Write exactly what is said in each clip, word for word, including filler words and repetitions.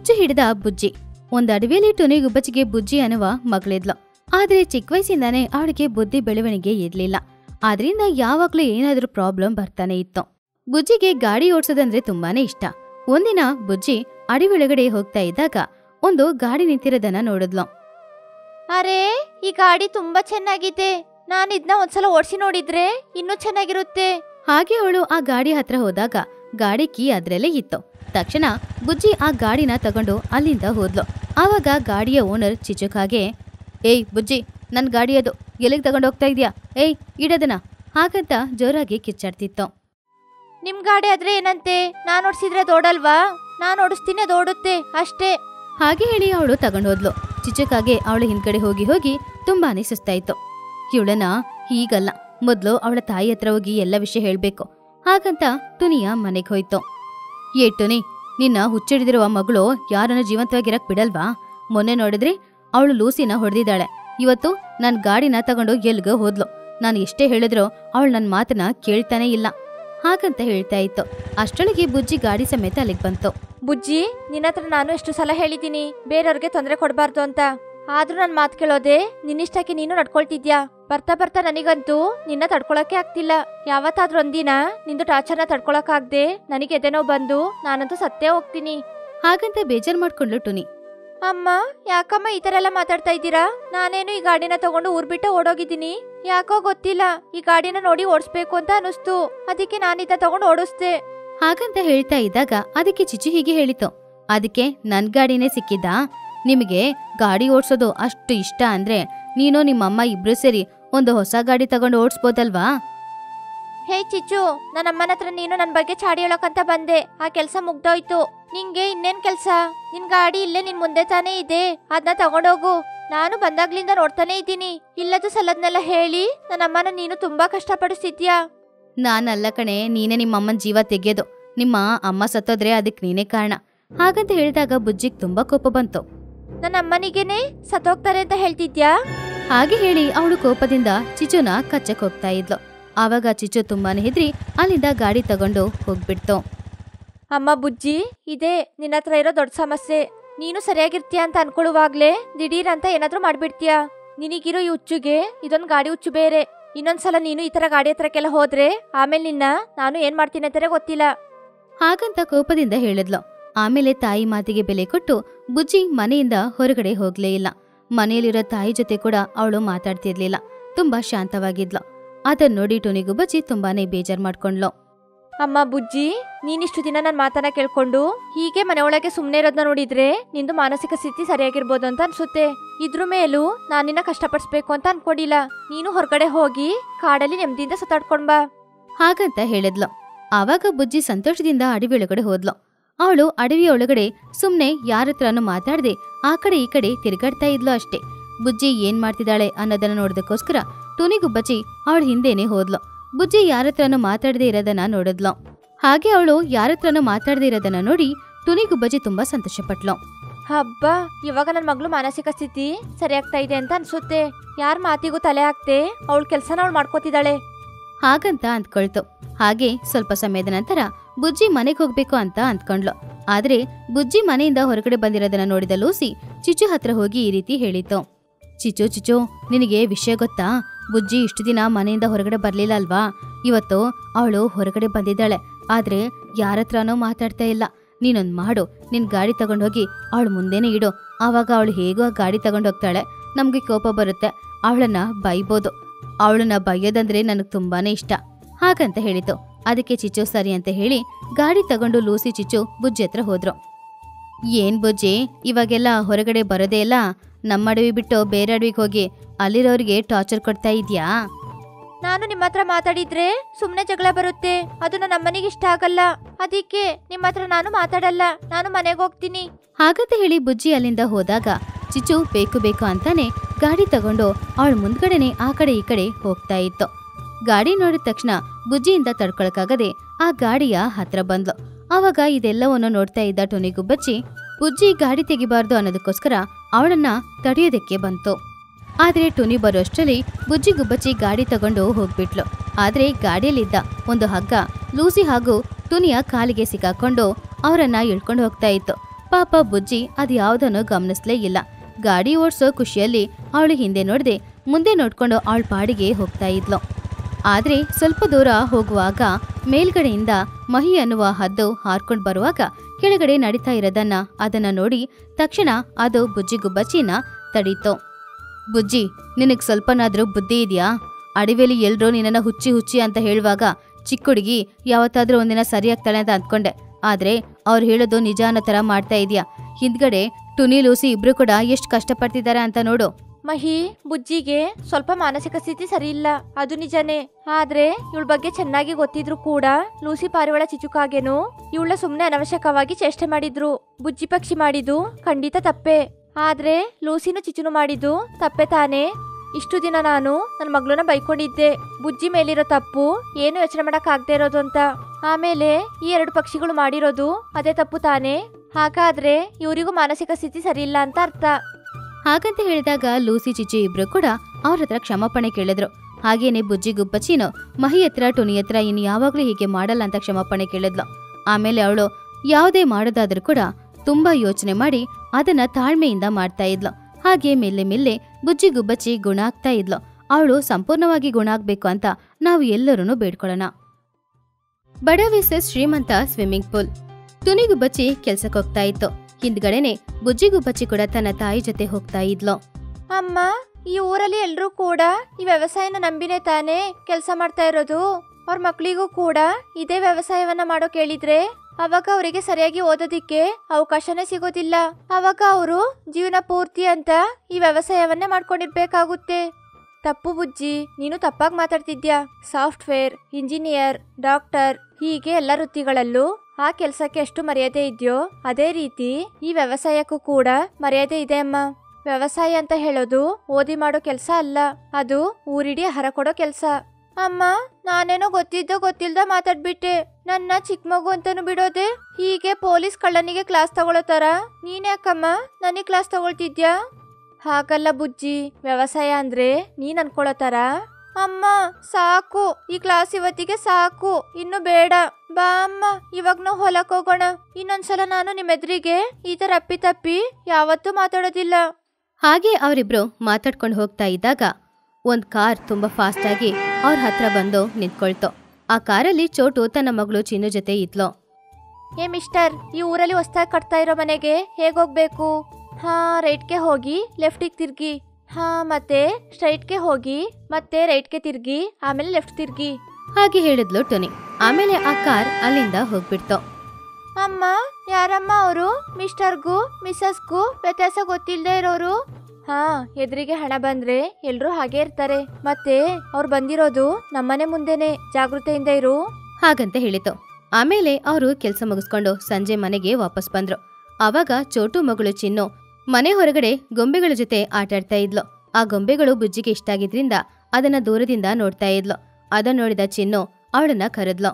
ಹುಚ್ಚು ಹಿಡಿದ ಬುಜ್ಜಿ. ಒಂದ್ ಅಡವಿಯಲ್ಲಿ ಟುನಿ ಗುಬ್ಬಚ್ಚಿಗೆ ಬುಜ್ಜಿ ಅನ್ನುವ ಮಗಳಿದ್ಲು. ಆದ್ರೆ ಚಿಕ್ಕ ವಯಸ್ಸಿಂದಾನೇ ಅವಳಿಗೆ ಬುದ್ಧಿ ಬೆಳವಣಿಗೆ ಇರ್ಲಿಲ್ಲ. ಆದ್ರಿಂದ ಯಾವಾಗ್ಲೂ ಏನಾದ್ರೂ ಪ್ರಾಬ್ಲಮ್ ಬರ್ತಾನೆ ಇತ್ತು. ಬುಜ್ಜಿಗೆ ಗಾಡಿ ಓಡ್ಸೋದಂದ್ರೆ ತುಂಬಾನೇ ಇಷ್ಟ. ಒಂದಿನ ಬುಜ್ಜಿ ಅಡವಿ ಒಳಗಡೆ ಹೋಗ್ತಾ ಇದ್ದಾಗ ಒಂದು ಗಾಡಿ ನಿಂತಿರೋದನ್ನ ನೋಡಿದ್ಲು. ಅರೇ, ಈ ಗಾಡಿ ತುಂಬಾ ಚೆನ್ನಾಗಿದೆ. ನಾನು ಇದನ್ನ ಒಂದ್ಸಲ ಓಡಿಸಿ ನೋಡಿದ್ರೆ ಇನ್ನೂ ಚೆನ್ನಾಗಿರುತ್ತೆ. ಹಾಗೆ ಅವಳು ಆ ಗಾಡಿ ಹತ್ರ ಹೋದಾಗ ಗಾಡಿ ಕೀ ಅದ್ರಲ್ಲೇ ಇತ್ತು. ತಕ್ಷಣ ಬುಜ್ಜಿ ಆ ಗಾಡಿನ ತಗೊಂಡು ಅಲ್ಲಿಂದ ಹೋದ್ಲು. ಆವಾಗ ಗಾಡಿಯ ಓನರ್ ಚಿಚುಕಾಗೆ, ಏಯ್ ಬುಜ್ಜಿ, ನನ್ ಗಾಡಿ ಅದು, ಎಲ್ಲಿಗೆ ತಗೊಂಡು ಹೋಗ್ತಾ ಇದೀಯಾ? ಏಯ್ ಇಡದನ ಹಾಗಂತ ಜೋರಾಗಿ ಕಿಚ್ಚಾಡ್ತಿತ್ತು. ನಿಮ್ ಗಾಡಿ ಆದ್ರೆ ಏನಂತೆ, ನಾನ್ ಓಡಿಸಿದ್ರೆ ದೋಡಲ್ವಾ? ನಾನ್ ಓಡಿಸ್ತೀನಿ, ಅದು ಓಡುತ್ತೆ ಅಷ್ಟೇ. ಹಾಗೆ ಹೇಳಿ ಅವಳು ತಗೊಂಡೋದ್ಲು. ಚಿಚುಕಾಗೆ ಅವಳ ಹಿಂದ್ಗಡೆ ಹೋಗಿ ಹೋಗಿ ತುಂಬಾನೇ ಸುಸ್ತಾಯ್ತು. ಇವಳನ್ನ ಹೀಗಲ್ಲ, ಮೊದ್ಲು ಅವಳ ತಾಯಿ ಹತ್ರ ಹೋಗಿ ಎಲ್ಲ ವಿಷಯ ಹೇಳ್ಬೇಕು ಹಾಗಂತ ಟುನಿಯ ಮನೆಗೆ ಹೋಯ್ತು. ಏ ಟುನಿ, ನಿನ್ನ ಹುಚ್ಚಿಡಿದಿರುವ ಮಗಳು ಯಾರನ್ನ ಜೀವಂತವಾಗಿರಕ್ ಬಿಡಲ್ವಾ? ಮೊನ್ನೆ ನೋಡಿದ್ರೆ ಅವಳು ಲೂಸಿನ ಹೊಡೆದಿದ್ದಾಳೆ. ಇವತ್ತು ನನ್ ಗಾಡಿನ ತಗೊಂಡು ಎಲ್ಗ ಹೋದ್ಲು. ನಾನು ಎಷ್ಟೇ ಹೇಳಿದ್ರೋ ಅವಳು ನನ್ನ ಮಾತನ್ನ ಕೇಳ್ತಾನೆ ಇಲ್ಲ ಹಾಗಂತ ಹೇಳ್ತಾ ಇತ್ತು. ಅಷ್ಟೊಳಗೆ ಬುಜ್ಜಿ ಗಾಡಿ ಸಮೇತ ಅಲ್ಲಿಗೆ ಬಂತು. ಬುಜ್ಜಿ, ನಿನ್ನತ್ರ ನಾನು ಎಷ್ಟು ಸಲ ಹೇಳಿದ್ದೀನಿ ಬೇರೆಯವ್ರಿಗೆ ತೊಂದರೆ ಕೊಡಬಾರ್ದು ಅಂತ. ಆದ್ರೂ ನನ್ ಮಾತು ಕೇಳೋದೆ, ನಿನ್ನಿಷ್ಟಕ್ಕೆ ನೀನು ನಡ್ಕೊಳ್ತಿದ್ಯಾ. ಬರ್ತಾ ಬರ್ತಾ ನನಗಂತೂ ನಿನ್ನ ತಡ್ಕೊಳಕ್ಕೆ ಆಗ್ತಿಲ್ಲ. ಯಾವತ್ತಾದ್ರೂ ಒಂದಿನ ನಿಂದು ಟಾರ್ಚರ್ನ ತಡ್ಕೊಳಕ್ ಆಗ್ದೆ ನನಗೆ ಎದೆನೋ ಬಂದು ನಾನಂತೂ ಸತ್ತೇ ಹೋಗ್ತೀನಿ ಹಾಗಂತ ಬೇಜಾರ್ ಮಾಡ್ಕೊಂಡ್ಲು ಟುನಿ. ಅಮ್ಮ, ಯಾಕಮ್ಮ ಈ ತರ ಎಲ್ಲ ಮಾತಾಡ್ತಾ ಇದ್ದೀರಾ? ನಾನೇನು ಈ ಗಾಡಿನ ತಗೊಂಡು ಊರ್ ಬಿಟ್ಟು ಓಡೋಗಿದ್ದೀನಿ. ಯಾಕೋ ಗೊತ್ತಿಲ್ಲ, ಈ ಗಾಡಿನ ನೋಡಿ ಓಡಿಸ್ಬೇಕು ಅಂತ ಅನಿಸ್ತು. ಅದಕ್ಕೆ ನಾನಿದ್ದ ತಗೊಂಡು ಓಡಿಸ್ದೆ ಹಾಗಂತ ಹೇಳ್ತಾ ಇದ್ದಾಗ ಅದಕ್ಕೆ ಚಿಚು ಹೀಗೆ ಹೇಳಿತು. ಅದಕ್ಕೆ ನನ್ ಗಾಡಿನೇ ಸಿಕ್ಕಿದ್ದ? ನಿಮಗೆ ಗಾಡಿ ಓಡ್ಸೋದು ಅಷ್ಟು ಇಷ್ಟ ಅಂದ್ರೆ ನೀನು ನಿಮ್ಮಮ್ಮ ಇಬ್ರು ಸೇರಿ ಒಂದು ಹೊಸ ಗಾಡಿ ತಗೊಂಡು ಓಡಿಸ್ಬೋದಲ್ವಾ? ಹೇ ಚಿಚ್ಚು, ನನ್ನಮ್ಮನ ಹತ್ರ ನೀನು ನನ್ ಬಗ್ಗೆ ಚಾಡಿ ಹೇಳೋಕಂತ ಬಂದೆ. ಆ ಕೆಲ್ಸ ಮುಗ್ದೋಯ್ತು. ನಿಂಗೆ ಇನ್ನೇನ್ ಕೆಲ್ಸ? ನಿನ್ ಗಾಡಿ ಇಲ್ಲೇ ನಿನ್ ಮುಂದೆ ತಾನೇ ಇದೆ, ಅದನ್ನ ತಗೊಂಡೋಗು. ನಾನು ಬಂದಾಗ್ಲಿಂದ ನೋಡ್ತಾನೆ ಇದ್ದೀನಿ. ಇಲ್ಲದು ಸಲದ್ನೆಲ್ಲ ಹೇಳಿ ನನ್ನಮ್ಮನ ನೀನು ತುಂಬಾ ಕಷ್ಟಪಡಿಸ್ತಿದ್ಯಾ. ನಾನಲ್ಲ ಕಣೆ, ನೀನೇ ನಿಮ್ಮಮ್ಮನ ಜೀವ ತೆಗೆಯೋದು. ನಿಮ್ಮ ಅಮ್ಮ ಸತ್ತೋದ್ರೆ ಅದಕ್ಕೆ ನೀನೇ ಕಾರಣ ಹಾಗಂತ ಹೇಳಿದಾಗ ಬುಜ್ಜಿಗ್ ತುಂಬಾ ಕೋಪ ಬಂತು. ನನ್ನ ಅಮ್ಮನಿಗೇನೆ ಸತ್ತೋಗ್ತಾರೆ ಅಂತ ಹೇಳ್ತಿದ್ಯಾ? ಹಾಗೆ ಹೇಳಿ ಅವಳು ಕೋಪದಿಂದ ಚಿಚುನ ಕಚ್ಚಕ್ ಹೋಗ್ತಾ ಇದ್ಲು. ಆವಾಗ ಚಿಚು ತುಂಬಾನೇ ಹೆದ್ರಿ ಅಲ್ಲಿಂದ ಗಾಡಿ ತಗೊಂಡು ಹೋಗ್ಬಿಡ್ತು. ಅಮ್ಮ ಬುಜ್ಜಿ, ಇದೇ ನಿನ್ನ ಹತ್ರ ಇರೋ ದೊಡ್ಡ ಸಮಸ್ಯೆ. ನೀನು ಸರಿಯಾಗಿರ್ತೀಯ ಅಂತ ಅನ್ಕೊಳ್ಳುವಾಗ್ಲೇ ದಿಢೀರ್ ಅಂತ ಏನಾದ್ರೂ ಮಾಡ್ಬಿಡ್ತೀಯ. ನಿನಗಿರೋ ಈ ಹುಚ್ಚುಗೆ ಇದೊಂದು ಗಾಡಿ ಹುಚ್ಚು ಬೇರೆ. ಇನ್ನೊಂದ್ಸಲ ನೀನು ಈ ತರ ಗಾಡಿ ಹತ್ರಕ್ಕೆಲ್ಲ ಹೋದ್ರೆ ಆಮೇಲೆ ನಿನ್ನ ನಾನು ಏನ್ ಮಾಡ್ತೀನಿ ಅಂತಾನೆ ಗೊತ್ತಿಲ್ಲ ಹಾಗಂತ ಕೋಪದಿಂದ ಹೇಳಿದ್ಲು. ಆಮೇಲೆ ತಾಯಿ ಮಾತಿಗೆ ಬೆಲೆ ಕೊಟ್ಟು ಬುಜ್ಜಿ ಮನೆಯಿಂದ ಹೊರಗಡೆ ಹೋಗ್ಲೇ ಇಲ್ಲ. ಮನೆಯಲ್ಲಿರೋ ತಾಯಿ ಜೊತೆ ಕೂಡ ಅವಳು ಮಾತಾಡ್ತಿರ್ಲಿಲ್ಲ. ತುಂಬಾ ಶಾಂತವಾಗಿದ್ಲು. ಅದನ್ನ ನೋಡಿ ಟುನಿಗೂ ಬಜ್ಜಿ ತುಂಬಾನೇ ಬೇಜಾರ್ ಮಾಡ್ಕೊಂಡ್ಲು. ಅಮ್ಮ ಬುಜ್ಜಿ, ನೀನಿಷ್ಟು ದಿನ ನನ್ನ ಮಾತನ್ನ ಕೇಳ್ಕೊಂಡು ಹೀಗೆ ಮನೆ ಒಳಗೆ ಸುಮ್ನೆ ಇರೋದನ್ನ ನೋಡಿದ್ರೆ ನಿಂದು ಮಾನಸಿಕ ಸ್ಥಿತಿ ಸರಿಯಾಗಿರ್ಬೋದು ಅಂತ ಅನ್ಸುತ್ತೆ. ಇದ್ರ ಮೇಲೂ ನಾನಿನ್ನ ಕಷ್ಟಪಡಿಸ್ಬೇಕು ಅಂತ ಅನ್ಕೊಂಡಿಲ್ಲ. ನೀನು ಹೊರಗಡೆ ಹೋಗಿ ಕಾಡಲ್ಲಿ ನೆಮ್ಮದಿಯಿಂದ ಸುತ್ತಾಡ್ಕೊಂಡ್ ಬಾ ಹಾಗಂತ ಹೇಳಿದ್ಲು. ಆವಾಗ ಬುಜ್ಜಿ ಸಂತೋಷದಿಂದ ಅಡವಿ ಒಳಗಡೆ ಹೋದ್ಲು. ಅವಳು ಅಡವಿಯ ಒಳಗಡೆ ಸುಮ್ನೆ ಯಾರತ್ರನೂ ಮಾತಾಡದೆ ಆ ಕಡೆ ಈ ಕಡೆ ತಿರುಗಾಡ್ತಾ ಇದ್ಲು ಅಷ್ಟೇ. ಬುಜ್ಜಿ ಏನ್ ಮಾಡ್ತಿದ್ದಾಳೆ ಅನ್ನೋದನ್ನ ನೋಡೋದಕ್ಕೋಸ್ಕರ ಟುನಿಗುಬ್ಬಚ್ಚಿ ಅವಳ ಹಿಂದೆನೆ ಹೋದ್ಲು. ಬುಜ್ಜಿ ಯಾರತ್ರನೂ ಮಾತಾಡದೆ ಇರೋದನ್ನ ನೋಡಿದ್ಲು. ಹಾಗೆ ಅವಳು ಯಾರತ್ರನೂ ಮಾತಾಡದೆ ಇರೋದನ್ನ ನೋಡಿ ಟುನಿಗುಬ್ಬಚ್ಚಿ ತುಂಬಾ ಸಂತೋಷಪಟ್ಲು. ಹಬ್ಬ, ಇವಾಗ ನನ್ನ ಮಗಳು ಮಾನಸಿಕ ಸ್ಥಿತಿ ಸರಿಯಾಗ್ತಾ ಇದೆ ಅಂತ ಅನ್ಸುತ್ತೆ. ಯಾರ ಮಾತಿಗೂ ತಲೆ ಹಾಕ್ತೆ ಅವಳ ಕೆಲ್ಸನ ಅವಳು ಮಾಡ್ಕೋತಿದ್ದಾಳೆ ಹಾಗಂತ ಅಂದ್ಕೊಳ್ತು. ಹಾಗೆ ಸ್ವಲ್ಪ ಸಮಯದ ನಂತರ ಬುಜ್ಜಿ ಮನೆಗೆ ಹೋಗ್ಬೇಕು ಅಂತ ಅಂದ್ಕೊಂಡ್ಲು. ಆದ್ರೆ ಬುಜ್ಜಿ ಮನೆಯಿಂದ ಹೊರಗಡೆ ಬಂದಿರೋದನ್ನ ನೋಡಿದ ಲೂಸಿ ಚಿಚು ಹತ್ರ ಹೋಗಿ ಈ ರೀತಿ ಹೇಳಿತು. ಚಿಚು ಚಿಚು ನಿನಗೆ ವಿಷಯ ಗೊತ್ತಾ? ಬುಜ್ಜಿ ಇಷ್ಟು ದಿನ ಮನೆಯಿಂದ ಹೊರಗಡೆ ಬರ್ಲಿಲ್ಲ ಅಲ್ವಾ? ಇವತ್ತು ಅವಳು ಹೊರಗಡೆ ಬಂದಿದ್ದಾಳೆ. ಆದ್ರೆ ಯಾರತ್ರನೂ ಮಾತಾಡ್ತಾ ಇಲ್ಲ. ನೀನೊಂದ್ ಮಾಡು, ನಿನ್ ಗಾಡಿ ತಗೊಂಡೋಗಿ ಅವಳು ಮುಂದೆನೆ ಇಡು. ಆವಾಗ ಅವಳು ಹೇಗೋ ಗಾಡಿ ತಗೊಂಡೋಗ್ತಾಳೆ. ನಮ್ಗೆ ಕೋಪ ಬರುತ್ತೆ, ಅವಳನ್ನ ಬೈಬೋದು. ಅವಳನ್ನ ಬೈಯೋದಂದ್ರೆ ನನಗ್ ತುಂಬಾನೇ ಇಷ್ಟ ಹಾಗಂತ ಹೇಳಿತು. ಅದಕ್ಕೆ ಚಿಚ್ಚು ಸರಿ ಅಂತ ಹೇಳಿ ಗಾಡಿ ತಗೊಂಡು ಲೂಸಿ ಚಿಚ್ಚು ಬುಜ್ಜಿ ಹತ್ರ ಹೋದ್ರು. ಏನ್ ಬುಜ್ಜಿ, ಇವಾಗೆಲ್ಲ ಹೊರಗಡೆ ಬರೋದೇ ಇಲ್ಲ? ನಮ್ಮ ಅಡವಿ ಬಿಟ್ಟು ಬೇರೆ ಅಡವಿಗೆ ಹೋಗಿ ಅಲ್ಲಿರೋರಿಗೆ ಟಾರ್ಚರ್ ಕೊಡ್ತಾ ಇದ್ಯಾ? ನಾನು ನಿಮ್ಮ ಹತ್ರ ಮಾತಾಡಿದ್ರೆ ಸುಮ್ನೆ ಜಗಳ ಬರುತ್ತೆ. ಅದು ನನ್ನ ಅಮ್ಮನಿಗೆ ಇಷ್ಟ ಆಗಲ್ಲ. ಅದಕ್ಕೆ ನಿಮ್ಮ ಹತ್ರ ನಾನು ಮಾತಾಡಲ್ಲ. ನಾನು ಮನೆಗೆ ಹೋಗ್ತೀನಿ ಹಾಗಂತ ಹೇಳಿ ಬುಜ್ಜಿ ಅಲ್ಲಿಂದ ಹೋದಾಗ ಚಿಚ್ಚು ಬೇಕು ಬೇಕು ಅಂತಾನೆ ಗಾಡಿ ತಗೊಂಡು ಅವಳ ಮುಂದ್ಗಡೆನೆ ಆ ಕಡೆ ಈ ಕಡೆ ಹೋಗ್ತಾ ಇತ್ತು. ಗಾಡಿ ನೋಡಿದ ತಕ್ಷಣ ಬುಜ್ಜಿಯಿಂದ ತಡ್ಕೊಳಕಾಗದೆ ಆ ಗಾಡಿಯ ಹತ್ರ ಬಂದ್ಲು. ಆವಾಗ ಇದೆಲ್ಲವನ್ನು ನೋಡ್ತಾ ಇದ್ದ ಟುನಿಗುಬ್ಬಚ್ಚಿ ಬುಜ್ಜಿ ಗಾಡಿ ತೆಗಿಬಾರ್ದು ಅನ್ನೋದಕ್ಕೋಸ್ಕರ ಅವಳನ್ನ ತಡೆಯೋದಕ್ಕೆ ಬಂತು. ಆದ್ರೆ ಟುನಿ ಬರೋಷ್ಟರಲ್ಲಿ ಬುಜ್ಜಿ ಗುಬ್ಬಚ್ಚಿ ಗಾಡಿ ತಗೊಂಡು ಹೋಗ್ಬಿಟ್ಲು. ಆದ್ರೆ ಗಾಡಿಯಲ್ಲಿದ್ದ ಒಂದು ಹಗ್ಗ ಲೂಸಿ ಹಾಗೂ ಟುನಿಯ ಕಾಲಿಗೆ ಸಿಕ್ಕಾಕೊಂಡು ಅವರನ್ನ ಇಳ್ಕೊಂಡು ಹೋಗ್ತಾ ಇತ್ತು. ಪಾಪ ಬುಜ್ಜಿ ಅದು ಯಾವುದನ್ನು ಗಮನಿಸ್ಲೇ ಇಲ್ಲ. ಗಾಡಿ ಓಡಿಸೋ ಖುಷಿಯಲ್ಲಿ ಅವಳು ಹಿಂದೆ ನೋಡದೆ ಮುಂದೆ ನೋಡ್ಕೊಂಡು ಅವಳ ಪಾಡಿಗೆ ಹೋಗ್ತಾ ಇದ್ಲು. ಆದ್ರೆ ಸ್ವಲ್ಪ ದೂರ ಹೋಗುವಾಗ ಮೇಲ್ಗಡೆಯಿಂದ ಮಹಿ ಅನ್ನುವ ಹದ್ದು ಹಾರ್ಕೊಂಡು ಬರುವಾಗ ಕೆಳಗಡೆ ನಡೀತಾ ಇರೋದನ್ನ ಅದನ್ನ ನೋಡಿ ತಕ್ಷಣ ಅದು ಬುಜ್ಜಿ ಗುಬ್ಬಚ್ಚಿನ ತಡೀತು. ಬುಜ್ಜಿ, ನಿನಗ್ ಸ್ವಲ್ಪನಾದ್ರೂ ಬುದ್ಧಿ ಇದೆಯಾ? ಅಡವಿಯಲ್ಲಿ ಎಲ್ರೂ ನಿನ್ನನ್ನ ಹುಚ್ಚಿ ಹುಚ್ಚಿ ಅಂತ ಹೇಳುವಾಗ ಚಿಕ್ಕ ಹುಡುಗಿ ಯಾವತ್ತಾದ್ರೂ ಒಂದಿನ ಸರಿಯಾಗ್ತಾಳೆ ಅಂತ ಅಂದ್ಕೊಂಡೆ. ಆದ್ರೆ ಅವ್ರು ಹೇಳೋದು ನಿಜ ಅನ್ನೋ ತರ ಮಾಡ್ತಾ ಇದೀಯಾ. ಹಿಂದ್ಗಡೆ ಟುನಿ ಲೂಸಿ ಇಬ್ರು ಕೂಡ ಎಷ್ಟು ಕಷ್ಟಪಡ್ತಿದ್ದಾರೆ ಅಂತ ನೋಡು. ಮಹಿ, ಬುಜ್ಜಿಗೆ ಸ್ವಲ್ಪ ಮಾನಸಿಕ ಸ್ಥಿತಿ ಸರಿ ಇಲ್ಲ, ಅದು ನಿಜನೇ. ಆದ್ರೆ ಇವಳ ಬಗ್ಗೆ ಚೆನ್ನಾಗಿ ಗೊತ್ತಿದ್ರು ಕೂಡ ಲೂಸಿ ಪಾರಿವಾಳ ಚಿಚುಕಾಗೇನು ಇವಳ ಸುಮ್ನೆ ಅನವಶ್ಯಕವಾಗಿ ಚೇಷ್ಟೆ ಮಾಡಿದ್ರು. ಬುಜ್ಜಿ ಪಕ್ಷಿ ಮಾಡಿದ್ದು ಖಂಡಿತ ತಪ್ಪೆ. ಆದ್ರೆ ಲೂಸಿನೂ ಚಿಚುನು ಮಾಡಿದ್ದು ತಪ್ಪೆ ತಾನೇ. ಇಷ್ಟು ದಿನ ನಾನು ನನ್ನ ಮಗಳನ್ನ ಬೈಕೊಂಡಿದ್ದೆ, ಬುಜ್ಜಿ ಮೇಲಿರೋ ತಪ್ಪು ಏನು ಯೋಚನೆ ಮಾಡಕ್ ಆಗದೆ ಇರೋದು ಅಂತ. ಆಮೇಲೆ ಈ ಎರಡು ಪಕ್ಷಿಗಳು ಮಾಡಿರೋದು ಅದೇ ತಪ್ಪು ತಾನೇ. ಹಾಗಾದ್ರೆ ಇವರಿಗೂ ಮಾನಸಿಕ ಸ್ಥಿತಿ ಸರಿ ಇಲ್ಲ ಅಂತ ಅರ್ಥ. ಹಾಗಂತ ಹೇಳಿದಾಗ ಲೂಸಿ ಚಿಚು ಇಬ್ರು ಕೂಡ ಅವ್ರ ಹತ್ರ ಕ್ಷಮಾಪಣೆ ಕೇಳಿದ್ರು. ಹಾಗೇನೆ ಬುಜ್ಜಿ ಗುಬ್ಬಚ್ಚಿನೋ ಮಹಿ ಹತ್ರ ಟುನಿ ಹತ್ರ ಇನ್ನು ಯಾವಾಗ್ಲೂ ಹೀಗೆ ಮಾಡಲ್ಲ ಅಂತ ಕ್ಷಮಾಪಣೆ ಕೇಳಿದ್ಲು. ಆಮೇಲೆ ಅವಳು ಯಾವುದೇ ಮಾಡೋದಾದ್ರೂ ಕೂಡ ತುಂಬಾ ಯೋಚನೆ ಮಾಡಿ ಅದನ್ನ ತಾಳ್ಮೆಯಿಂದ ಮಾಡ್ತಾ ಇದ್ಲು. ಹಾಗೆ ಮೆಲ್ಲೆ ಮೆಲ್ಲೆ ಬುಜ್ಜಿ ಗುಬ್ಬಚ್ಚಿ ಗುಣ ಆಗ್ತಾ ಇದ್ಲು. ಅವಳು ಸಂಪೂರ್ಣವಾಗಿ ಗುಣ ಆಗ್ಬೇಕು ಅಂತ ನಾವು ಎಲ್ಲರೂ ಬೇಡ್ಕೊಳ್ಳೋಣ. ಬಡ ವಿಸಸ್ ಶ್ರೀಮಂತ ಸ್ವಿಮ್ಮಿಂಗ್ ಪೂಲ್. ಟುನಿ ಗುಬ್ಬಚ್ಚಿ ಕೆಲ್ಸಕ್ಕೆ ಹೋಗ್ತಾ ಇತ್ತು. ಹಿಂದ್ಗಡೆನೆ ಬುಜ್ಜಿ ಗುಬ್ಬಚ್ಚಿ ಕೂಡ ತನ್ನ ತಾಯಿ ಜೊತೆ ಹೋಗ್ತಾ ಇದ್ಲು. ಅಮ್ಮ, ಈ ಊರಲ್ಲಿ ಎಲ್ರೂ ಕೂಡ ಈ ವ್ಯವಸಾಯನ ನಂಬಿನೇ ತಾನೇ ಕೆಲಸ ಮಾಡ್ತಾ ಇರೋದು. ಅವ್ರ ಮಕ್ಳಿಗೂ ಕೂಡ ಇದೇ ವ್ಯವಸಾಯವನ್ನ ಮಾಡೋ ಕೇಳಿದ್ರೆ ಅವಾಗ ಅವರಿಗೆ ಸರಿಯಾಗಿ ಓದೋದಿಕ್ಕೆ ಅವಕಾಶನೇ ಸಿಗೋದಿಲ್ಲ. ಅವಾಗ ಅವರು ಜೀವನ ಪೂರ್ತಿ ಅಂತ ಈ ವ್ಯವಸಾಯವನ್ನೇ ಮಾಡ್ಕೊಂಡಿರ್ಬೇಕಾಗುತ್ತೆ. ತಪ್ಪು ಬುಜ್ಜಿ, ನೀನು ತಪ್ಪಾಗಿ ಮಾತಾಡ್ತಿದ್ಯಾ. ಸಾಫ್ಟ್ವೇರ್ ಇಂಜಿನಿಯರ್, ಡಾಕ್ಟರ್ ಹೀಗೆ ಎಲ್ಲ ವೃತ್ತಿಗಳಲ್ಲೂ ಆ ಕೆಲ್ಸಕ್ಕೆ ಎಷ್ಟು ಮರ್ಯಾದೆ ಇದೆಯೋ ಅದೇ ರೀತಿ ಈ ವ್ಯವಸಾಯಕ್ಕೂ ಕೂಡ ಮರ್ಯಾದೆ ಇದೆ ಅಮ್ಮ. ವ್ಯವಸಾಯ ಅಂತ ಹೇಳೋದು ಓದಿ ಮಾಡೋ ಕೆಲ್ಸ ಅಲ್ಲ, ಅದು ಊರಿಡಿ ಆಹಾರ ಕೊಡೋ ಕೆಲ್ಸ. ಅಮ್ಮ, ನಾನೇನೋ ಗೊತ್ತಿದ್ದೋ ಗೊತ್ತಿಲ್ದ ಮಾತಾಡ್ಬಿಟ್ಟೆ. ನನ್ನ ಚಿಕ್ಕ ಮಗು ಅಂತಾನು ಬಿಡೋದೆ. ಹೀಗೆ ಪೊಲೀಸ್ ಕಳ್ಳನಿಗೆ ಕ್ಲಾಸ್ ತಗೊಳ್ಳೋ ತರ ನೀನ್ಯಾಕಮ್ಮ ನನಗೆ ಕ್ಲಾಸ್ ತಗೊಳ್ತಿದ್ಯಾ? ಹಾಗಲ್ಲ ಬುಜ್ಜಿ, ವ್ಯವಸಾಯ ಅಂದ್ರೆ ನೀನ್ ಅನ್ಕೊಳ್ಳೋ ತರ. ಅಮ್ಮ ಸಾಕು, ಈ ಕ್ಲಾಸ್ ಇವತ್ತಿಗೆ ಸಾಕು, ಇನ್ನು ಬೇಡ. ಬಾ ಅಮ್ಮ, ಇವಾಗ ನಾವು ಹೊಲಕ್ ಹೋಗೋಣ. ಇನ್ನೊಂದ್ಸಲ ನಾನು ನಿಮ್ಮೆದ್ರಿಗೆ ಈ ತರ ಅಪ್ಪಿ ತಪ್ಪಿ ಯಾವತ್ತೂ ಮಾತಾಡೋದಿಲ್ಲ. ಹಾಗೆ ಅವರಿಬ್ರು ಮಾತಾಡ್ಕೊಂಡು ಹೋಗ್ತಾ ಇದ್ದಾಗ ಒಂದ್ ಕಾರ್ ತುಂಬಾ ಫಾಸ್ಟ್ ಆಗಿ ಅವ್ರ ಹತ್ರ ಬಂದು ನಿಂತ್ಕೊಳ್ತು. ಆ ಕಾರಲ್ಲಿ ಚೋಟು ತನ್ನ ಮಗಳು ಚಿನ್ನು ಜೊತೆ ಇದ್ಲು. ಏ ಮಿಸ್ಟರ್, ಈ ಊರಲ್ಲಿ ಹೊಸ್ದಾಗಿ ಕಟ್ತಾ ಇರೋ ಮನೆಗೆ ಹೇಗೋಗ್ಬೇಕು? ಹಾ, ರೈಟ್ಗೆ ಹೋಗಿ ಲೆಫ್ಟಿಗೆ ತಿರ್ಗಿ. ಹಾ, ಮತ್ತೆ ಸ್ಟ್ರೈಟ್ಗೆ ಹೋಗಿ ಮತ್ತೆ ರೈಟ್ಗೆ ತಿರ್ಗಿ, ಆಮೇಲೆ ಲೆಫ್ಟ್ ತಿರ್ಗಿ. ಹಾಗೆ ಹೇಳಿದ್ಲು ಟುನಿ. ಆಮೇಲೆ ಆ ಕಾರ್ ಅಲ್ಲಿಂದ ಹೋಗ್ಬಿಡ್ತು. ಅಮ್ಮ, ಯಾರಮ್ಮ ಅವರು? ಮಿಸ್ಟರ್ಗೂ ಮಿಸಸ್ಗೂ ವ್ಯತ್ಯಾಸ ಗೊತ್ತಿಲ್ಲದೆ ಇರೋರು? ಹಾ, ಎದುರಿಗೆ ಹಣ ಬಂದ್ರೆ ಎಲ್ರೂ ಹಾಗೆ ಇರ್ತಾರೆ. ಮತ್ತೆ ಅವ್ರು ಬಂದಿರೋದು ನಮ್ಮನೆ ಮುಂದೆನೆ, ಜಾಗೃತೆಯಿಂದ ಇರು. ಹಾಗಂತ ಹೇಳಿತು. ಆಮೇಲೆ ಅವರು ಕೆಲ್ಸ ಮುಗಿಸ್ಕೊಂಡು ಸಂಜೆ ಮನೆಗೆ ವಾಪಸ್ ಬಂದ್ರು. ಆವಾಗ ಚೋಟು ಮಗಳು ಚಿನ್ನು ಮನೆ ಹೊರಗಡೆ ಗೊಂಬೆಗಳ ಜೊತೆ ಆಟಾಡ್ತಾ ಇದ್ಲು. ಆ ಗೊಂಬೆಗಳು ಬುಜ್ಜಿಗೆ ಇಷ್ಟ ಆಗಿದ್ರಿಂದ ಅದನ್ನ ದೂರದಿಂದ ನೋಡ್ತಾ ಇದ್ಲು. ಅದನ್ನ ನೋಡಿದ ಚಿನ್ನು ಅವಳನ್ನ ಕರೆದ್ಲು.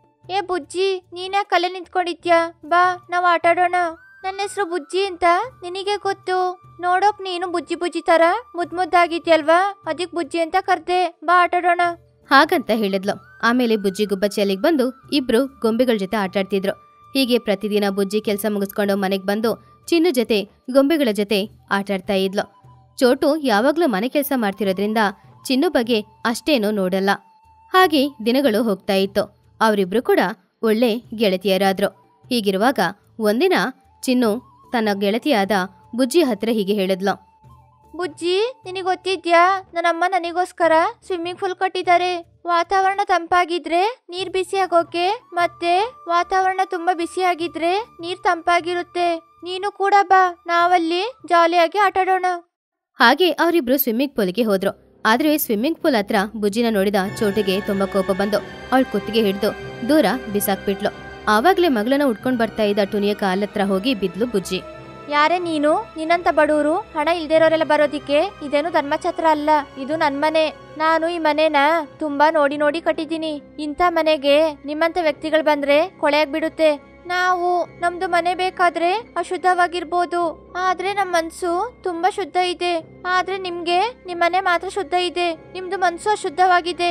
ಏ ಬುಜ್ಜಿ, ನೀನ್ಯಾಕೆ ಕಲೆ ನಿಂತ್ಕೊಂಡಿದ್ಯಾ? ಬಾ, ನಾವ್ ಆಟಾಡೋಣ. ನನ್ನ ಹೆಸರು ಬುಜ್ಜಿ ಅಂತ ನಿನಗೆ ಗೊತ್ತು. ನೋಡೋಕ್ ನೀನು ಬುಜ್ಜಿ ಬುಜ್ಜಿ ತರ ಮುದ್ ಮುದ್ದಾಗಿದ್ಯಲ್ವಾ, ಅದಕ್ ಬುಜ್ಜಿ ಅಂತ ಕರ್ದೆ. ಬಾ ಆಟಾಡೋಣ. ಹಾಗಂತ ಹೇಳಿದ್ಲು. ಆಮೇಲೆ ಬುಜ್ಜಿ ಗುಬ್ಬಚ್ಚಿ ಅಲ್ಲಿಗೆ ಬಂದು ಇಬ್ರು ಗೊಂಬೆಗಳ ಜೊತೆ ಆಟಾಡ್ತಿದ್ರು. ಹೀಗೆ ಪ್ರತಿದಿನ ಬುಜ್ಜಿ ಕೆಲಸ ಮುಗಿಸ್ಕೊಂಡು ಮನೆಗ್ ಬಂದು ಚಿನ್ನು ಜೊತೆ ಗೊಂಬೆಗಳ ಜೊತೆ ಆಟಾಡ್ತಾ ಇದ್ಲು. ಚೋಟು ಯಾವಾಗ್ಲೂ ಮನೆ ಕೆಲಸ ಮಾಡ್ತಿರೋದ್ರಿಂದ ಚಿನ್ನು ಬಗ್ಗೆ ಅಷ್ಟೇನೂ ನೋಡಲ್ಲ. ಹಾಗೆ ದಿನಗಳು ಹೋಗ್ತಾ ಇತ್ತು. ಅವರಿಬ್ರು ಕೂಡ ಒಳ್ಳೆ ಗೆಳತಿಯರಾದ್ರು. ಹೀಗಿರುವಾಗ ಒಂದಿನ ಚಿನ್ನು ತನ್ನ ಗೆಳತಿಯಾದ ಬುಜ್ಜಿ ಹತ್ರ ಹೀಗೆ ಹೇಳಿದ್ಲು. ಬುಜ್ಜಿ, ನಿನಗೆ ಗೊತ್ತಿದ್ಯಾ, ನನ್ನಮ್ಮ ನನಗೋಸ್ಕರ ಸ್ವಿಮ್ಮಿಂಗ್ ಪೂಲ್ ಕಟ್ಟಿದ್ದಾರೆ. ವಾತಾವರಣ ತಂಪಾಗಿದ್ರೆ ನೀರ್ ಬಿಸಿ ಆಗೋಕೆ, ಮತ್ತೆ ವಾತಾವರಣ ತುಂಬಾ ಬಿಸಿ ಆಗಿದ್ರೆ ನೀರ್ ತಂಪಾಗಿರುತ್ತೆ. ನೀನು ಕೂಡ ಬಾ, ನಾವಲ್ಲಿ ಜಾಲಿಯಾಗಿ ಆಟಾಡೋಣ. ಹಾಗೆ ಅವರಿಬ್ರು ಸ್ವಿಮ್ಮಿಂಗ್ ಪೂಲ್ಗೆ ಹೋದ್ರು. ಆದ್ರೆ ಸ್ವಿಮ್ಮಿಂಗ್ ಪೂಲ್ ಹತ್ರ ಬುಜ್ಜಿನ ನೋಡಿದ ಚೋಟಿಗೆ ತುಂಬಾ ಕೋಪ ಬಂದು ಅವಳ ಕುತ್ತಿಗೆ ಹಿಡಿದು ದೂರ ಬಿಸಾಕ್ಬಿಟ್ಲು. ಆವಾಗ್ಲೇ ಮಗಳನ್ನ ಉಟ್ಕೊಂಡ್ ಬರ್ತಾ ಇದ್ದ ಟುನಿಯ ಕಾಲತ್ರ ಹೋಗಿ ಬಿದ್ಲು ಬುಜ್ಜಿ. ಯಾರೇ ನೀನು? ನಿನ್ನಂತ ಬಡವರು ಹಣ ಇಲ್ದಿರೋರೆಲ್ಲ ಬರೋದಿಕ್ಕೆ ಇದೇನು ಧರ್ಮಛತ್ರ ಅಲ್ಲ, ಇದು ನನ್ ಮನೆ. ನಾನು ಈ ಮನೆನ ತುಂಬಾ ನೋಡಿ ನೋಡಿ ಕಟ್ಟಿದ್ದೀನಿ. ಇಂಥ ಮನೆಗೆ ನಿಮ್ಮಂತ ವ್ಯಕ್ತಿಗಳು ಬಂದ್ರೆ ಕೊಳೆಯಾಗ್ಬಿಡುತ್ತೆ. ನಾವು ನಮ್ದು ಮನೆ ಬೇಕಾದ್ರೆ ಅಶುದ್ಧವಾಗಿರ್ಬೋದು, ಆದ್ರೆ ನಮ್ ಮನ್ಸು ತುಂಬಾ ಶುದ್ಧ ಇದೆ. ಆದ್ರೆ ನಿಮ್ಗೆ ನಿಮ್ಮನೆ ಮಾತ್ರ ಶುದ್ಧ ಇದೆ, ನಿಮ್ದು ಮನ್ಸು ಅಶುದ್ಧವಾಗಿದೆ.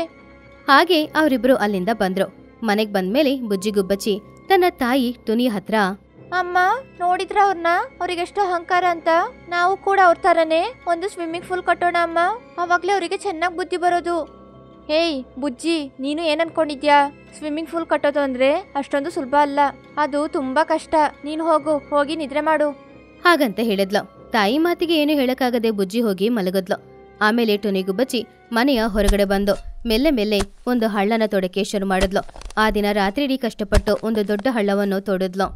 ಹಾಗೆ ಅವರಿಬ್ರು ಅಲ್ಲಿಂದ ಬಂದ್ರು. ಮನೆಗ್ ಬಂದ್ಮೇಲೆ ಬುಜ್ಜಿ ಗುಬ್ಬಚ್ಚಿ ತನ್ನ ತಾಯಿ ಟುನಿ ಹತ್ರ ಅಮ್ಮ ನೋಡಿದ್ರ ಅವ್ರನ್ನ ಅವ್ರಿಗೆಷ್ಟು ಅಹಂಕಾರ ಅಂತ. ನಾವು ಕೂಡ ಅವ್ರ ತರನೇ ಒಂದು ಸ್ವಿಮ್ಮಿಂಗ್ ಪೂಲ್ ಕಟ್ಟೋಣ ಅಮ್ಮ, ಅವಾಗ್ಲೇ ಅವರಿಗೆ ಚೆನ್ನಾಗಿ ಬುದ್ಧಿ ಬರೋದು. ಹೇಯ್ ಬುಜ್ಜಿ, ನೀನು ಏನ್ ಅನ್ಕೊಂಡಿದ್ಯಾ? ಸ್ವಿಮ್ಮಿಂಗ್ ಪೂಲ್ ಕಟ್ಟೋದು ಅಂದ್ರೆ ಅಷ್ಟೊಂದು ಸುಲಭ ಅಲ್ಲ, ಅದು ತುಂಬಾ ಕಷ್ಟ. ನೀನು ಹೋಗು, ಹೋಗಿ ನಿದ್ರೆ ಮಾಡು. ಹಾಗಂತ ಹೇಳಿದ್ಲು. ತಾಯಿ ಮಾತಿಗೆ ಏನು ಹೇಳಕ್ಕಾಗದೆ ಬುಜ್ಜಿ ಹೋಗಿ ಮಲಗದ್ಲು. ಆಮೇಲೆ ಟುನಿಗುಬ್ಬಚ್ಚಿ ಮನೆಯ ಹೊರಗಡೆ ಬಂದು ಮೆಲ್ಲೆ ಮೆಲ್ಲೆ ಒಂದು ಹಳ್ಳನ ತೊಡಕೆ ಶುರು ಮಾಡಿದ್ಲು. ಆ ದಿನ ರಾತ್ರಿಡೀ ಕಷ್ಟಪಟ್ಟು ಒಂದು ದೊಡ್ಡ ಹಳ್ಳವನ್ನು ತೋಡಿದ್ಲು.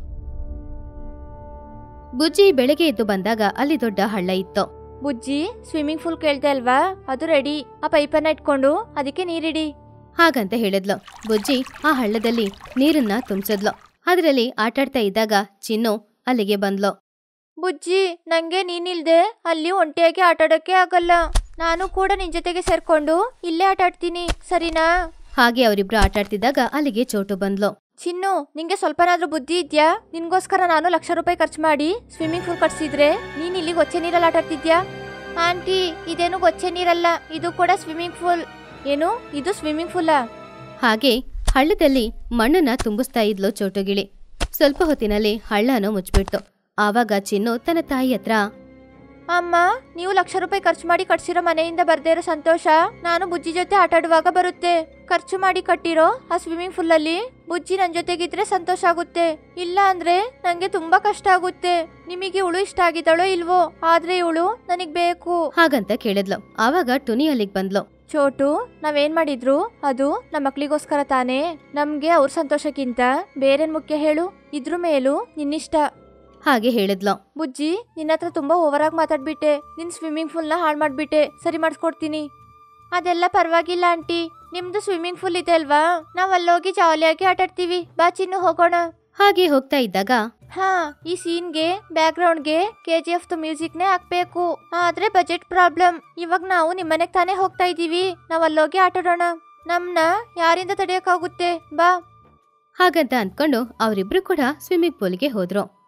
ಬುಜ್ಜಿ ಬೆಳಗ್ಗೆ ಎದ್ದು ಬಂದಾಗ ಅಲ್ಲಿ ದೊಡ್ಡ ಹಳ್ಳ ಇತ್ತು. ಬುಜ್ಜಿ, ಸ್ವಿಮ್ಮಿಂಗ್ ಪೂಲ್ ಕೇಳ್ದೆ ಅಲ್ವಾ, ಅದು ರೆಡಿ. ಆ ಪೈಪನ್ನ ಇಟ್ಕೊಂಡು ಅದಕ್ಕೆ ನೀರಿಡಿ. ಹಾಗಂತ ಹೇಳಿದ್ಲು. ಬುಜ್ಜಿ ಆ ಹಳ್ಳದಲ್ಲಿ ನೀರನ್ನ ತುಂಬಿಸಿದ್ಲು. ಅದರಲ್ಲಿ ಆಟಾಡ್ತಾ ಇದ್ದಾಗ ಚಿನ್ನು ಅಲ್ಲಿಗೆ ಬಂದ್ಲು. ಬುಜ್ಜಿ, ನಂಗೆ ನೀನಿಲ್ದೆ ಅಲ್ಲಿ ಒಂಟಿಯಾಗಿ ಆಟಾಡೋಕೆ ಆಗಲ್ಲ. ನಾನು ಕೂಡ ನಿನ್ ಜೊತೆಗೆ ಸೇರ್ಕೊಂಡು ಇಲ್ಲೇ ಆಟಾಡ್ತೀನಿ, ಸರಿನಾ? ಹಾಗೆ ಅವರಿಬ್ರು ಆಟಾಡ್ತಿದ್ದಾಗ ಅಲ್ಲಿಗೆ ಚೋಟು ಬಂದ್ಲು. ಚಿನ್ನು, ನಿಂಗೆ ಸ್ವಲ್ಪನಾದ್ರೂ ಬುದ್ಧಿ ಇದ್ಯಾ? ನಿನ್ಗೋಸ್ಕರ ನಾನು ಲಕ್ಷ ರೂಪಾಯಿ ಖರ್ಚು ಮಾಡಿ ಸ್ವಿಮ್ಮಿಂಗ್ ಪೂಲ್ ಕಟ್ಸಿದ್ರೆ ನೀನ್ ಇಲ್ಲಿ ಗೊಚ್ಚೆ ನೀರಲ್ಲಿ ಆಟಾಡ್ತಿದ್ಯಾ? ಆಂಟಿ, ಇದೇನು ಗೊಚ್ಚೆ ನೀರಲ್ಲ, ಇದು ಕೂಡ ಸ್ವಿಮ್ಮಿಂಗ್ ಪೂಲ್. ಏನು, ಇದು ಸ್ವಿಮ್ಮಿಂಗ್ ಪೂಲಾ? ಹಾಗೆ ಹಳ್ಳದಲ್ಲಿ ಮಣ್ಣನ್ನ ತುಂಬಿಸ್ತಾ ಇದ್ಲು ಚೋಟುಗಿಳಿ. ಸ್ವಲ್ಪ ಹೊತ್ತಿನಲ್ಲಿ ಹಳ್ಳನ ಮುಚ್ಚಿಬಿಡ್ತು. ಆವಾಗ ಚಿನ್ನು ತನ್ನ ತಾಯಿ ಹತ್ರ, ಅಮ್ಮ, ನೀವು ಲಕ್ಷ ರೂಪಾಯಿ ಖರ್ಚು ಮಾಡಿ ಕಟ್ಸಿರೋ ಮನೆಯಿಂದ ಬರ್ದೇ ಇರೋ ಸಂತೋಷ ನಾನು ಬುಜ್ಜಿ ಜೊತೆ ಆಟಾಡುವಾಗ ಬರುತ್ತೆ. ಖರ್ಚು ಮಾಡಿ ಕಟ್ಟಿರೋ ಆ ಸ್ವಿಮ್ಮಿಂಗ್ ಪೂಲ್ ಅಲ್ಲಿ ಬುಜ್ಜಿ ನನ್ ಜೊತೆಗಿದ್ರೆ ಸಂತೋಷ ಆಗುತ್ತೆ, ಇಲ್ಲ ಅಂದ್ರೆ ನಂಗೆ ತುಂಬಾ ಕಷ್ಟ ಆಗುತ್ತೆ. ನಿಮಗೆ ಇವಳು ಇಷ್ಟ ಆಗಿದ್ದಾಳೋ ಇಲ್ವೋ, ಆದ್ರೆ ಇವಳು ನನಗ್ ಬೇಕು. ಹಾಗಂತ ಕೇಳಿದ್ಲು. ಆವಾಗ ಟುನಿ ಅಲ್ಲಿಗೆ ಬಂದ್ಲು. ಚೋಟು, ನಾವೇನ್ ಮಾಡಿದ್ರು ಅದು ನಮ್ಮ ಮಕ್ಳಿಗೋಸ್ಕರ ತಾನೇ. ನಮ್ಗೆ ಅವ್ರ ಸಂತೋಷಕ್ಕಿಂತ ಬೇರೇನ್ ಮುಖ್ಯ ಹೇಳು? ಇದ್ರ ಮೇಲೂ ನಿನ್ನಿಷ್ಟ. ಹಾಗೆ ಹೇಳಿದ್ಲು. ಬುಜ್ಜಿ, ನಿನ್ನ ಹತ್ರ ತುಂಬಾ ಓವರ್ ಆಗಿ ಮಾತಾಡ್ಬಿಟ್ಟೆ. ನಿನ್ ಸ್ವಿಮ್ಮಿಂಗ್ ಪೂಲ್ ನ ಹಾಳು ಮಾಡ್ಬಿಟ್ಟೆ, ಸರಿ ಮಾಡಿಸ್ಕೊಡ್ತೀನಿ. ಅದೆಲ್ಲ ಪರವಾಗಿಲ್ಲ ಆಂಟಿ, ನಿಮ್ದು ಸ್ವಿಮ್ಮಿಂಗ್ ಪೂಲ್ ಇದೆ ಅಲ್ವಾ, ನಾವ್ ಅಲ್ಲೋಗಿ ಜಾಲಿಯಾಗಿ ಆಟಾಡ್ತೀವಿ. ಬಾ ಚಿನ್ನು, ಹೋಗೋಣ. ಹಾಗೆ ಹೋಗ್ತಾ ಇದ್ದಾಗ, ಹಾ, ಈ ಸೀನ್ಗೆ ಬ್ಯಾಕ್ ಗ್ರೌಂಡ್ಗೆ ಕೆ ಜಿ ಎಫ್ ಮ್ಯೂಸಿಕ್ ನೇ ಹಾಕ್ಬೇಕು, ಆದ್ರೆ ಬಜೆಟ್ ಪ್ರಾಬ್ಲಮ್. ಇವಾಗ ನಾವು ನಿಮ್ಮನೆಗ್ ತಾನೇ ಹೋಗ್ತಾ ಇದೀವಿ, ನಾವ್ ಅಲ್ಲೋಗಿ ಆಟಾಡೋಣ. ನಮ್ನ ಯಾರಿಂದ ತಡೆಯಕ್ಕಾಗುತ್ತೆ? ಬಾ. ಹಾಗಂತ ಅಂದ್ಕೊಂಡು ಅವರಿಬ್ರು ಕೂಡ ಸ್ವಿಮ್ಮಿಂಗ್ ಪೂಲ್ಗೆ ಹೋದ್ರು.